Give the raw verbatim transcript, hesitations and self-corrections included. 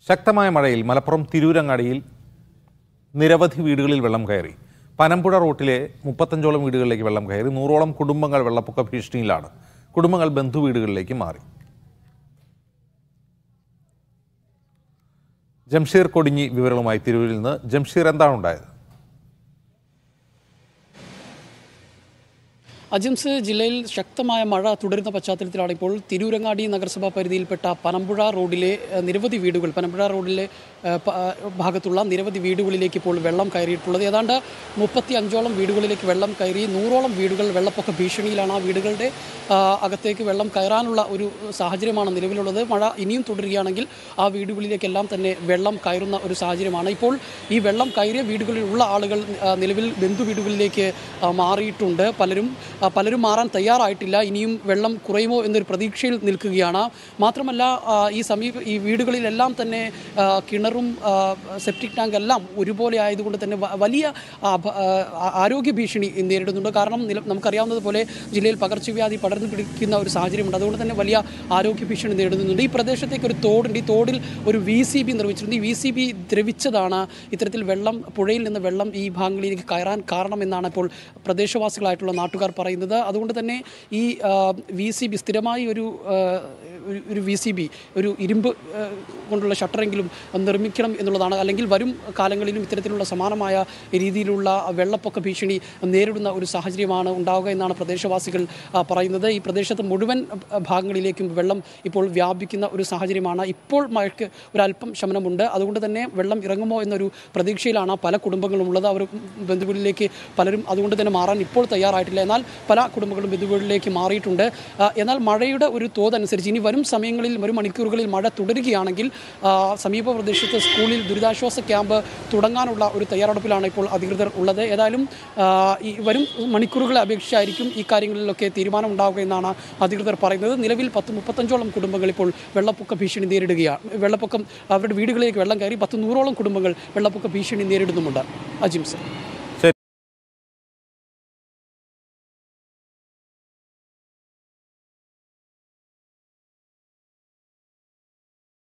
ശക്തമായ മഴയിൽ മലപ്പുറം തിരൂരങ്ങാടിയിൽ നിരവധി വീടുകളിൽ വെള്ളം കയറി. പനമ്പുഴ റൂട്ടിലെ മുപ്പത്തഞ്ചോളം വീടുകളിലേക്ക് വെള്ളം കയറി. നൂറോളം കുടുംബങ്ങൾ വെള്ളപ്പൊക്ക ഭീഷണിയിലാണ്. കുടുംബങ്ങൾ ബന്ധുവീടുകളിലേക്ക് മാറി. ജംഷീർ കൊടിഞ്ഞി വിവരങ്ങളുമായി തിരൂരിൽ നിന്ന്. ജംഷീർ, എന്താണ് ഉണ്ടായത്? അജിംസ്, ജില്ലയിൽ ശക്തമായ മഴ തുടരുന്ന പശ്ചാത്തലത്തിലാണ് ഇപ്പോൾ തിരൂരങ്ങാടി നഗരസഭാ പരിധിയിൽപ്പെട്ട പനമ്പുഴ റോഡിലെ നിരവധി വീടുകൾ പനമ്പുഴ റോഡിലെ ഭാഗത്തുള്ള നിരവധി വീടുകളിലേക്ക് ഇപ്പോൾ വെള്ളം കയറിയിട്ടുള്ളത്. ഏതാണ്ട് മുപ്പത്തി അഞ്ചോളം വീടുകളിലേക്ക് വെള്ളം കയറി. നൂറോളം വീടുകൾ വെള്ളപ്പൊക്ക ഭീഷണിയിലാണ്. ആ വീടുകളുടെ അകത്തേക്ക് വെള്ളം കയറാനുള്ള ഒരു സാഹചര്യമാണ് നിലവിലുള്ളത്. മഴ ഇനിയും തുടരുകയാണെങ്കിൽ ആ വീടുകളിലേക്കെല്ലാം തന്നെ വെള്ളം കയറുന്ന ഒരു സാഹചര്യമാണ്. ഇപ്പോൾ ഈ വെള്ളം കയറിയ വീടുകളിലുള്ള ആളുകൾ നിലവിൽ ബന്ധു വീടുകളിലേക്ക് മാറിയിട്ടുണ്ട്. പലരും പലരും മാറാൻ തയ്യാറായിട്ടില്ല. ഇനിയും വെള്ളം കുറയുമോ എന്നൊരു പ്രതീക്ഷയിൽ നിൽക്കുകയാണ്. മാത്രമല്ല, ഈ സമീപ ഈ വീടുകളിലെല്ലാം തന്നെ കിണറും സെപ്റ്റിക് ടാങ്ക് എല്ലാം ഒരുപോലെ ആയതുകൊണ്ട് തന്നെ വലിയ ആരോഗ്യ ഭീഷണി നേരിടുന്നുണ്ട്. കാരണം നമുക്കറിയാവുന്നതുപോലെ ജില്ലയിൽ പകർച്ചവ്യാധി പടർന്നു പിടിക്കുന്ന ഒരു സാഹചര്യമുണ്ട്. അതുകൊണ്ട് തന്നെ വലിയ ആരോഗ്യ ഭീഷണി നേരിടുന്നുണ്ട്. ഈ പ്രദേശത്തേക്ക് ഒരു തോടുണ്ട്. ഈ തോടിൽ ഒരു വി സി ബി നിർമ്മിച്ചിട്ടുണ്ട്. ഈ വി സി ബി ദ്രവിച്ചതാണ് ഇത്തരത്തിൽ വെള്ളം പുഴയിൽ നിന്ന് വെള്ളം ഈ ഭാഗങ്ങളിലേക്ക് കയറാൻ കാരണമെന്നാണ് ഇപ്പോൾ പ്രദേശവാസികളായിട്ടുള്ള നാട്ടുകാർ പറയുന്നത്. അതുകൊണ്ട് തന്നെ ഈ വി സി ബി സ്ഥിരമായി ഒരു ഒരു വി സി ബി ഒരു ഇരുമ്പ് കൊണ്ടുള്ള ഷട്ടറെങ്കിലും നിർമ്മിക്കണം എന്നുള്ളതാണ്. അല്ലെങ്കിൽ വരും കാലങ്ങളിലും ഇത്തരത്തിലുള്ള സമാനമായ രീതിയിലുള്ള വെള്ളപ്പൊക്ക ഭീഷണി നേരിടുന്ന ഒരു സാഹചര്യമാണ് ഉണ്ടാവുക എന്നാണ് പ്രദേശവാസികൾ പറയുന്നത്. ഈ പ്രദേശത്ത് മുഴുവൻ ഭാഗങ്ങളിലേക്കും വെള്ളം ഇപ്പോൾ വ്യാപിക്കുന്ന ഒരു സാഹചര്യമാണ്. ഇപ്പോൾ മഴയ്ക്ക് ഒരല്പം ശമനമുണ്ട്. അതുകൊണ്ട് തന്നെ വെള്ളം ഇറങ്ങുമോ എന്നൊരു പ്രതീക്ഷയിലാണ് പല കുടുംബങ്ങളും ഉള്ളത്. അവർ ബന്ധുവീട്ടിലേക്ക് പലരും അതുകൊണ്ട് തന്നെ മാറാൻ ഇപ്പോൾ തയ്യാറായിട്ടില്ല. എന്നാൽ പല കുടുംബങ്ങളും ബന്ധുവീട്ടിലേക്ക് മാറിയിട്ടുണ്ട്. എന്നാൽ മഴയുടെ ഒരു തോതനുസരിച്ച് ഇനി വരും സമയങ്ങളിൽ വരും മണിക്കൂറുകളിൽ മഴ തുടരുകയാണെങ്കിൽ സമീപ പ്രദേശത്ത് സ്കൂളിൽ ദുരിതാശ്വാസ ക്യാമ്പ് തുടങ്ങാനുള്ള ഒരു തയ്യാറെടുപ്പിലാണ് ഇപ്പോൾ അധികൃതർ ഉള്ളത്. ഏതായാലും ഈ വരും മണിക്കൂറുകളെ അപേക്ഷിച്ചായിരിക്കും ഈ കാര്യങ്ങളിലൊക്കെ തീരുമാനം ഉണ്ടാവുക എന്നാണ് അധികൃതർ പറയുന്നത്. നിലവിൽ പത്ത് മുപ്പത്തഞ്ചോളം കുടുംബങ്ങൾ ഇപ്പോൾ വെള്ളപ്പൊക്ക ഭീഷണി നേരിടുകയാണ്. വെള്ളപ്പൊക്കം അവരുടെ വീടുകളിലേക്ക് വെള്ളം കയറി പത്ത് നൂറോളം കുടുംബങ്ങൾ വെള്ളപ്പൊക്ക ഭീഷണി നേരിടുന്നുമുണ്ട്. അജിംസ്.